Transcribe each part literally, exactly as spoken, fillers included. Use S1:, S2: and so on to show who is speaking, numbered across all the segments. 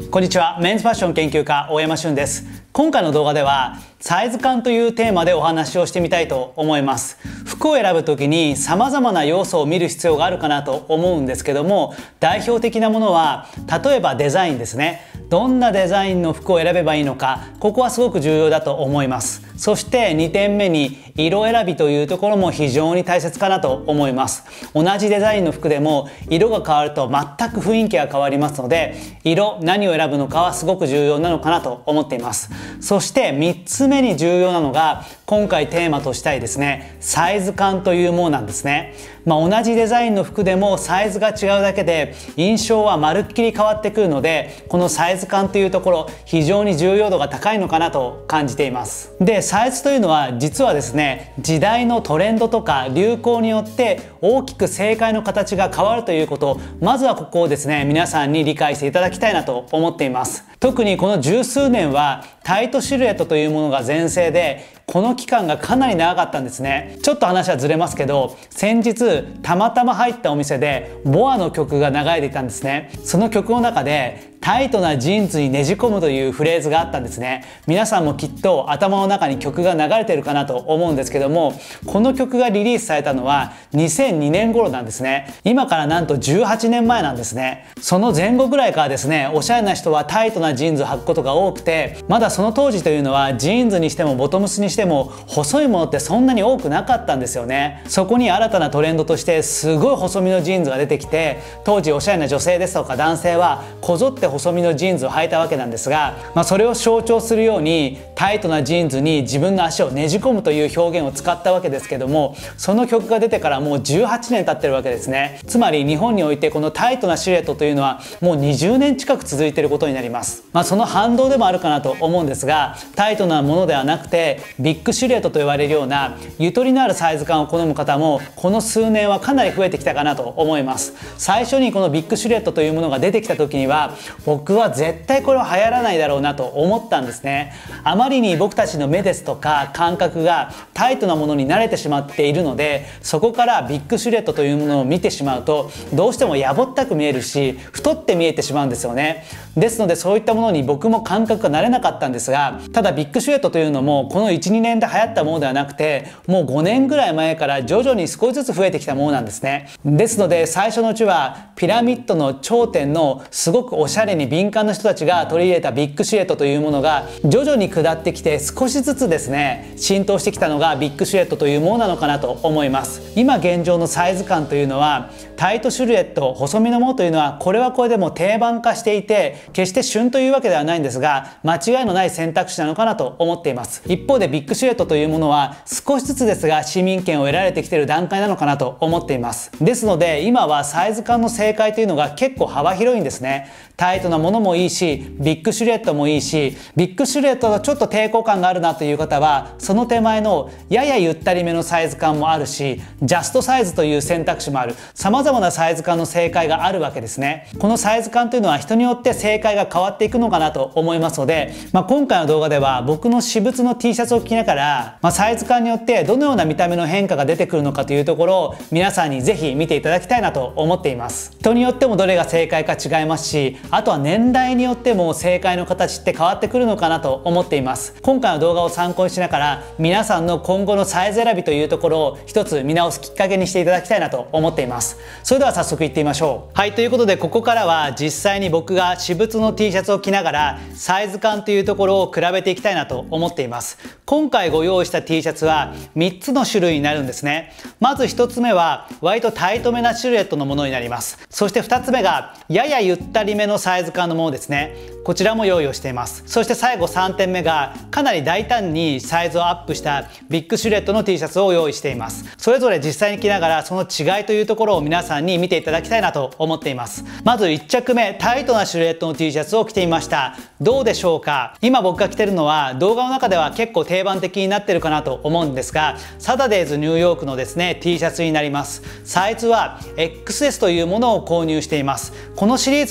S1: こんにちは。メンズファッション研究家大山俊です。今回の動画ではサイズ感というテーマでお話をしてみたいと思います。服を選ぶ時に様々な要素を見る必要があるかなと思うんですけども、代表的なものは例えばデザインですね。どんなデザインの服を選べばいいのか、ここはすごく重要だと思います。そしてにてんめに色選びというところも非常に大切かなと思います。同じデザインの服でも色が変わると全く雰囲気が変わりますので、色、何を選ぶのかはすごく重要なのかなと思っています。そしてみっつめに重要なのが、今回テーマとしたいですね、サイズ感というものなんですね。まあ、同じデザインの服でもサイズが違うだけで印象はまるっきり変わってくるので、このサイズ感というところ非常に重要度が高いのかなと感じています。で、サイズというのは実はですね、時代のトレンドとか流行によって大きく正解の形が変わるということ、まずはここをですね、皆さんに理解していただきたいなと思っています。特にこの十数年はタイトシルエットというものが全盛で、この期間がかなり長かったんですね。ちょっと話はずれますけど、先日たまたま入ったお店でボアの曲が流れていたんですね。その曲の中でタイトなジーンズにねじ込むというフレーズがあったんですね。皆さんもきっと頭の中に曲が流れてるかなと思うんですけども、この曲がリリースされたのはにせんにねん頃なんですね。今からなんとじゅうはちねんまえなんですね。その前後ぐらいからですね、おしゃれな人はタイトなジーンズを履くことが多くて、まだその当時というのはジーンズにしてもボトムスにしても細いものってそんなに多くなかったんですよね。そこに新たなトレンドとしてすごい細身のジーンズが出てきて、当時おしゃれな女性ですとか男性はこぞって細身のジーンズを履いたわけなんですが、まあ、それを象徴するようにタイトなジーンズに自分の足をねじ込むという表現を使ったわけですけども、その曲が出てからもうじゅうはちねん経ってるわけですね。つまり日本においてこのタイトなシルエットというのはもうにじゅうねん近く続いていることになります。まあ、その反動でもあるかなと思うんですが、タイトなものではなくてビッグシルエットと言われるようなゆとりのあるサイズ感を好む方もこの数年はかなり増えてきたかなと思います。最初にこのビッグシルエットというものが出てきた時には、僕は絶対これは流行らないだろうなと思ったんですね。あまりに僕たちの目ですとか感覚がタイトなものに慣れてしまっているので、そこからビッグシルエットというものを見てしまうとどうしてもやぼったく見えるし、太って見えてしまうんですよね。ですのでそういったものに僕も感覚が慣れなかったんですが、ただビッグシルエットというのもこのいちにねんで流行ったものではなくて、もうごねんぐらい前から徐々に少しずつ増えてきたものなんですね。ですので最初のうちはピラミッドの頂点のすごくおしゃれに敏感な人たちが取り入れたビッグシルエットというものが徐々に下ってきて、少しずつですね浸透してきたのがビッグシルエットというものなのかなと思います。今現状のサイズ感というのはタイトシルエット、細身のものというのはこれはこれでも定番化していて、決して旬というわけではないんですが、間違いのない選択肢なのかなと思っています。一方でビッグシルエットというものは少しずつですが市民権を得られてきている段階なのかなと思っています。ですので今はサイズ感の正解というのが結構幅広いんですね。タイトなものもいいし、ビッグシルエットもいいし、ビッグシルエットとちょっと抵抗感があるなという方はその手前のややゆったりめのサイズ感もあるし、ジャストサイズという選択肢もある。様々なサイズ感の正解があるわけですね。このサイズ感というのは人によって正解が変わっていくのかなと思いますので、まあ、今回の動画では僕の私物の T シャツを着ながら、まあ、サイズ感によってどのような見た目の変化が出てくるのかというところを皆さんにぜひ見ていただきたいなと思っています。人によってもどれが正解か違いますし、あとは年代によっても正解の形って変わってくるのかなと思っています。今回の動画を参考にしながら皆さんの今後のサイズ選びというところを一つ見直すきっかけにしていただきたいなと思っています。それでは早速いってみましょう。はい、ということでここからは実際に僕が私物の T シャツを着ながらサイズ感というところを比べていきたいなと思っています。今回ご用意した T シャツはみっつの種類になるんですね。まずひとつめは割とタイトめなシルエットのものになります。そしてふたつめがややゆったりめのサイズ感のものですね。こちらも用意をしています。そして最後さんてんめがかなり大胆にサイズをアップしたビッグシルエットの T シャツを用意しています。それぞれ実際に着ながらその違いというところを皆さんに見ていただきたいなと思っています。まずいっちゃくめ、タイトなシルエットの T シャツを着てみました。どうでしょうか。今僕が着てるのは動画の中では結構定番的になってるかなと思うんですが、サタデーズニューヨークのですね T シャツになります。サイズは エックスエス というものを購入しています。このシリーズの T シャツ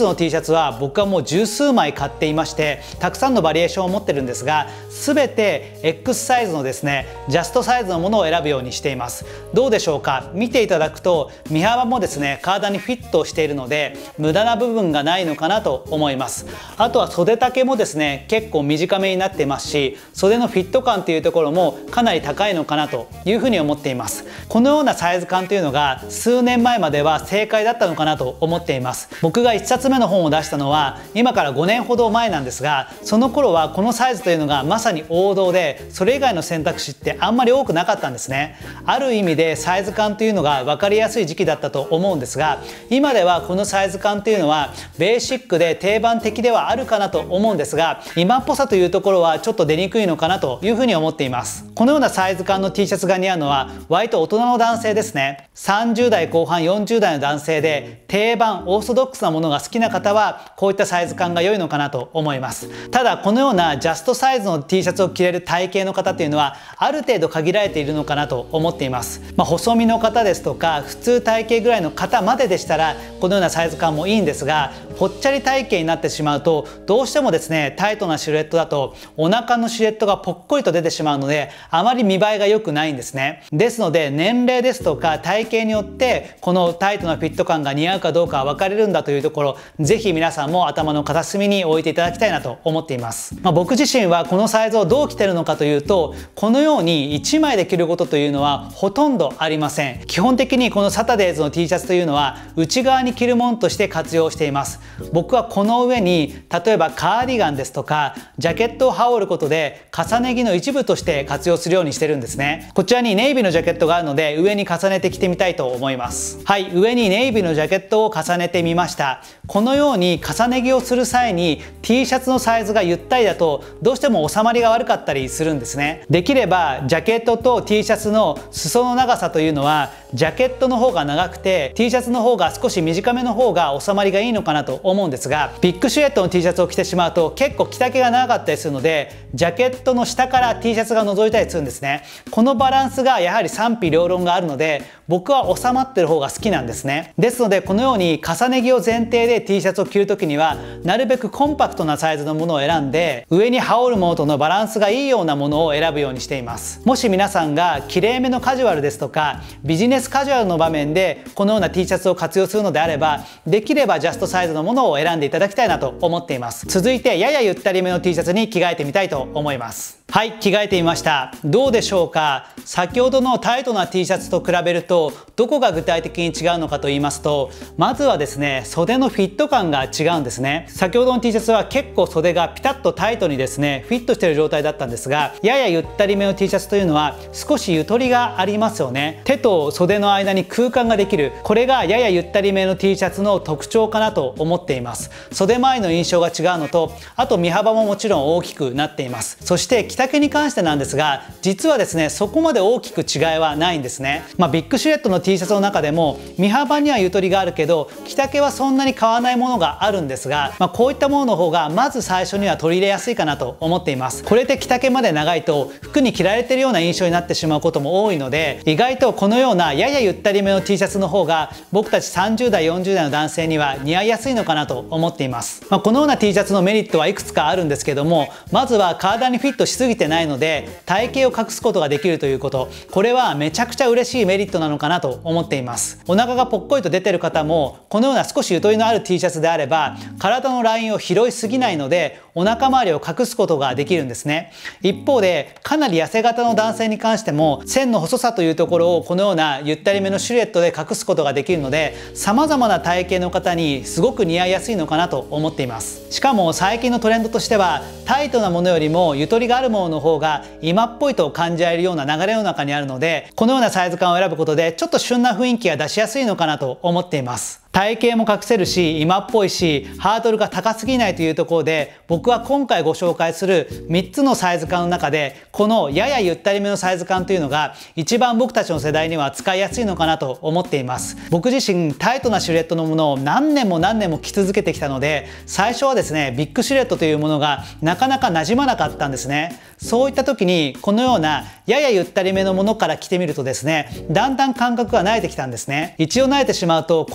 S1: ツは僕はもう十数枚買っていまして、たくさんのバリエーションを持ってるんですが、全て エックス サイズのですねジャストサイズのものを選ぶようにしています。どうでしょうか。見ていただくと身幅もですね体にフィットしているので無駄な部分がないのかなと思います。あとは袖丈もですね結構短めになっていますし、袖のフィット感というところもかなり高いのかなというふうに思っています。このようなサイズ感というのが数年前までは正解だったのかなと思っています。僕がいっさつめの本を出したのは今からごねんほど前なんですが、その頃はこのサイズというのがまさに王道で、それ以外の選択肢ってあんまり多くなかったんですね。ある意味でサイズ感というのが分かりやすい時期だったと思うんですが、今ではこのサイズ感というのはベーシックで定番的ではあるかなと思うんですが、今っぽさというところはちょっと出にくいのかなというふうに思っています。このようなサイズ感の T シャツが似合うのは割と大人の男性ですね。さんじゅう代後半よんじゅう代の男性で定番オーソドックスなものが好きな方はこういったサイズ感が良いのかなと思います。ただこのようなジャストサイズの T シャツを着れる体型の方っていうのはある程度限られているのかなと思っています。まあ、細身の方ですとか普通体型ぐらいの方まででしたらこのようなサイズ感もいいんですが、ぽっちゃり体型になってしまうとどうしてもですねタイトなシルエットだとお腹のシルエットがぽっこりと出てしまうのであまり見栄えが良くないんですね。ですので年齢ですとか体型によってこのタイトなフィット感が似合うかどうかは分かれるんだというところ、ぜひ皆さんも頭の片隅に置いていただきたいなと思っています。まあ、僕自身はこのサイズをどう着てるのかというと、このようにいちまいで着ることというのはほとんどありません。基本的にこのサタデーズの T シャツというのは内側に着るものとして活用しています。僕はこの上に例えばカーディガンですとかジャケットを羽織ることで重ね着の一部として活用するようにしてるんですね。こちらにネイビーのジャケットがあるので上に重ねて着てみたいと思います。はい、上にネイビーのジャケットを重ねてみました。このように重ね着をする際に T シャツのサイズがゆったりだとどうしても収まりが悪かったりするんですね。できればジャケットと T シャツの裾の長さというのはジャケットの方が長くて T シャツの方が少し短めの方が収まりがいいのかなと思うんですが、ビッグシルエットの T シャツを着てしまうと結構着丈が長かったりするのでジャケットの下から T シャツが覗いたりするんですね。このバランスがやはり賛否両論があるので僕は収まってる方が好きなんですね。ですのでこのように重ね着を前提で T シャツを着るときにはなるべくコンパクトなサイズのものを選んで上に羽織るものとのバランスがいいようなものを選ぶようにしています。もし皆さんがきれいめのカジュアルですとかビジネスカジュアルの場面でこのような T シャツを活用するのであればできればジャストサイズのものを選んでいただきたいなと思っています。続いてややゆったりめの T シャツに着替えてみたいと思います。はい、着替えてみました。どうでしょうか。先ほどのタイトな T シャツと比べるとどこが具体的に違うのかと言いますと、まずはですね袖のフィット感が違うんですね。先ほどの T シャツは結構袖がピタッとタイトにですねフィットしている状態だったんですが、ややゆったりめの T シャツというのは少しゆとりがありますよね。手と袖の間に空間ができる、これがややゆったりめの T シャツの特徴かなと思っています。袖周りの印象が違うのと、あと身幅ももちろん大きくなっています。そして着丈に関してなんですが、実はですねそこまで大きく違いはないんですね。まあ、ビッグシルエットの T シャツの中でも身幅にはゆとりがあるけど着丈はそんなに変わらないものがあるんですが、まあ、こういったものの方がまず最初には取り入れやすいかなと思っています。これで着丈まで長いと服に着られているような印象になってしまうことも多いので、意外とこのようなややゆったりめの T シャツの方が僕たちさんじゅう代よんじゅう代の男性には似合いやすいのかなと思っています。まあ、このような T シャツのメリットはいくつかあるんですけども、まずは体にフィットしすぎてないので体型を隠すことができるということ、これはめちゃくちゃ嬉しいメリットなのかなと思っています。お腹がぽっこりと出てる方もこのような少しゆとりのある T シャツであれば体のラインを拾いすぎないのでお腹周りを隠すことができるんですね。一方でかなり痩せ型の男性に関しても線の細さというところをこのようなゆったりめのシルエットで隠すことができるので、様々な体型の方にすごく似合いやすいのかなと思っています。しかも最近のトレンドとしてはタイトなものよりもゆとりがあるものの方が今っぽいと感じられるような流れの中にあるので、このようなサイズ感を選ぶことでちょっと旬な雰囲気が出しやすいのかなと思っています。体型も隠せるし今っぽいしハードルが高すぎないというところで、僕は今回ご紹介するみっつのサイズ感の中でこのややゆったりめのサイズ感というのが一番僕たちの世代には使いやすいのかなと思っています。僕自身タイトなシルエットのものを何年も何年も着続けてきたので、最初はですねビッグシルエットというものがなかなか馴染まなかったんですね。そういった時にこのようなややゆったりめのものから着てみるとですね、だんだん感覚が慣れてきたんですね。一度慣れてしまうと今度は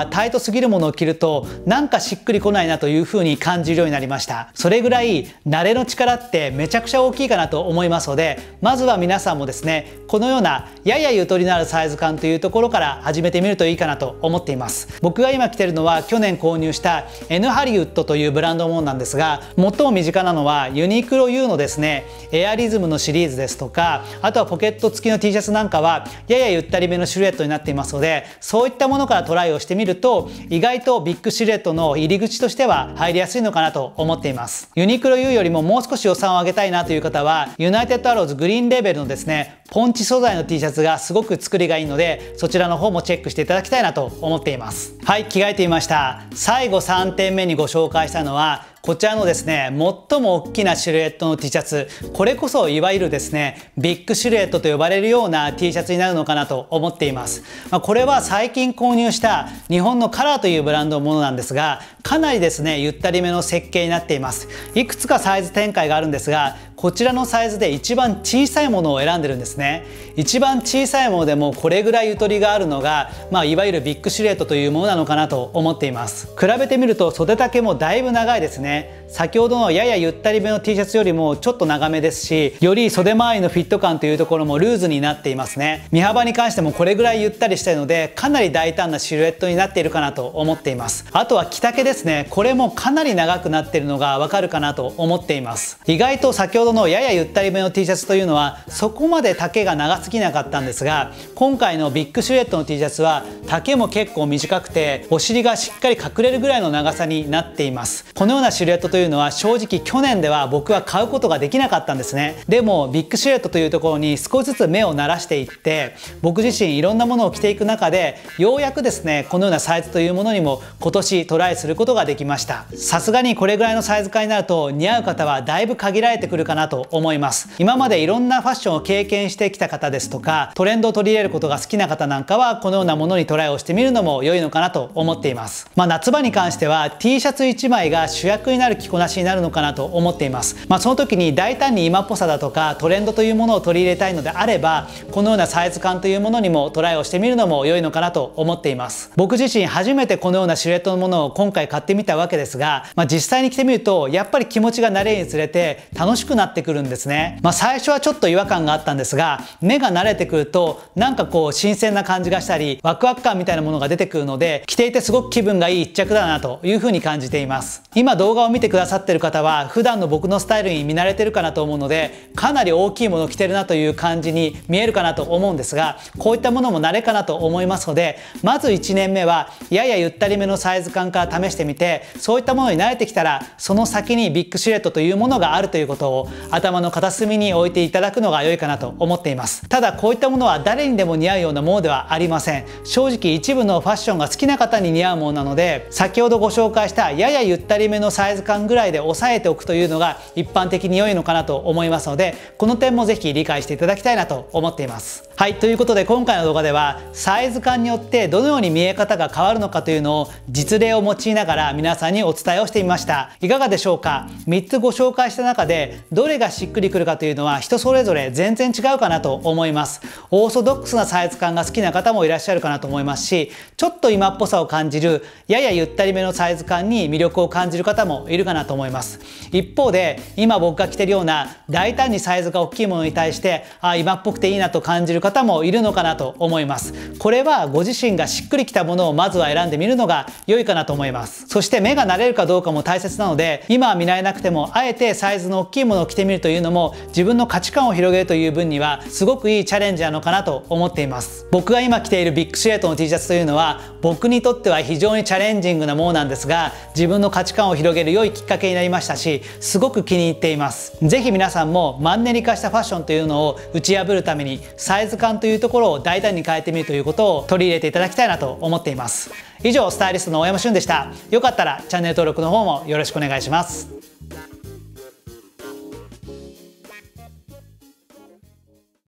S1: タイトすぎるものを着るとなんかしっくりこないなというふうに感じるようになりました。それぐらい慣れの力ってめちゃくちゃ大きいかなと思いますので、まずは皆さんもですね、このようなややゆとりのあるサイズ感というところから始めてみるといいかなと思っています。僕が今着てるのは去年購入した N ハリウッドというブランドのものなんですが、最も身近なのはユニクロ ユー のですねエアリズムのシリーズですとか、あとはポケット付きの T シャツなんかはややゆったりめのシルエットになっていますので、そういったものからトライをしてみると意外とビッグシルエットの入り口としては入りやすいのかなと思っています。ユニクロ ユー よりももう少し予算を上げたいなという方は、ユナイテッドアローズグリーンレーベルのですねポンチ素材の T シャツがすごく作りがいいので、そちらの方もチェックしていただきたいなと思っています。はい、着替えてみました。最後さんてんめにご紹介したのはこちらのですね最も大きなシルエットの T シャツ。これこそいわゆるですねビッグシルエットと呼ばれるような T シャツになるのかなと思っています。まあ、これは最近購入した日本のカラーというブランドのものなんですが、かなりですねゆったりめの設計になっています。いくつかサイズ展開があるんですが、こちらのサイズで一番小さいものを選んでるんですね。一番小さいものでもこれぐらいゆとりがあるのが、まあ、いわゆるビッグシルエットというものなのかなと思っています。比べてみると袖丈もだいぶ長いですね。先ほどのややゆったりめの T シャツよりもちょっと長めですし、より袖周りのフィット感というところもルーズになっていますね。身幅に関してもこれぐらいゆったりしたいので、かなり大胆なシルエットになっているかなと思っています。あとは着丈ですね。これもかなり長くなっているのがわかるかなと思っています。意外と先ほどのややゆったりめの T シャツというのはそこまで丈が長すぎなかったんですが、今回のビッグシルエットの T シャツは丈も結構短くてお尻がしっかり隠れるぐらいの長さになっています。このようなシルエットというのは正直去年では僕は買うことができなかったんですね。でもビッグシルエットというところに少しずつ目を慣らしていって、僕自身いろんなものを着ていく中でようやくですねこのようなサイズというものにも今年トライすることができました。さすがにこれぐらいのサイズ感になると似合う方はだいぶ限られてくるかなと思います。今までいろんなファッションを経験してきた方ですとか、トレンドを取り入れることが好きな方なんかはこのようなものにトライをしてみるのも良いのかなと思っています。まあ、夏場に関しては T シャツいちまいが主役になる着こなしになるのかなと思っています。まあ、その時に大胆に今っぽさだとかトレンドというものを取り入れたいのであれば、このようなサイズ感というものにもトライをしてみるのも良いのかなと思っています。僕自身初めてこのようなシルエットのものを今回買ってみたわけですが、まあ、実際に着てみるとやっぱり気持ちが慣れるにつれて楽しくなってくるんですね。まあ、最初はちょっと違和感があったんですが、目が慣れてくるとなんかこう新鮮な感じがしたりワクワク感みたいなものが出てくるので、着ていてすごく気分がいい一着だなというふうに感じています。今動画を見てくださっている方は普段の僕のスタイルに見慣れてるかなと思うので、かなり大きいものを着てるなという感じに見えるかなと思うんですが、こういったものも慣れかなと思いますので、まずいちねんめはややゆったりめのサイズ感から試してみて、そういったものに慣れてきたらその先にビッグシルエットというものがあるということを頭の片隅に置いていただくのが良いかなと思っています。ただこういったものは誰にでも似合うようなものではありません。正直一部のファッションが好きな方に似合うものなので、先ほどご紹介したややゆったりめのサイズ感ぐらいで抑えておくというのが一般的に良いのかなと思いますので、この点もぜひ理解していただきたいなと思っています。はい、ということで今回の動画ではサイズ感によってどのように見え方が変わるのかというのを実例を用いながら皆さんにお伝えをしてみました。いかがでしょうか。みっつご紹介した中でどれがしっくりくるかというのは人それぞれ全然違うかなと思います。オーソドックスなサイズ感が好きな方もいらっしゃるかなと思いますし、ちょっと今っぽさを感じるややゆったりめのサイズ感に魅力を感じる方もいるかなと思います。一方で今僕が着てるような大胆にサイズが大きいものに対してあ今っぽくていいなと感じる方もいるのかなと思います。これはご自身がしっくりきたものをまずは選んでみるのが良いかなと思います。そして目が慣れるかどうかも大切なので、今は見慣れなくてもあえてサイズの大きいものを着てみるというのも自分の価値観を広げるという分にはすごくいいチャレンジなのかなと思っています。僕が今着ているビッグシルエットの T シャツというのは僕にとっては非常にチャレンジングなものなんですが、自分の価値観を広げる良いきっかけになりましたし、すごく気に入っています。ぜひ皆さんもマンネリ化したファッションというのを打ち破るためにサイズ感というところを大胆に変えてみるということを取り入れていただきたいなと思っています。以上、スタイリストの大山俊でした。よかったらチャンネル登録の方もよろしくお願いします。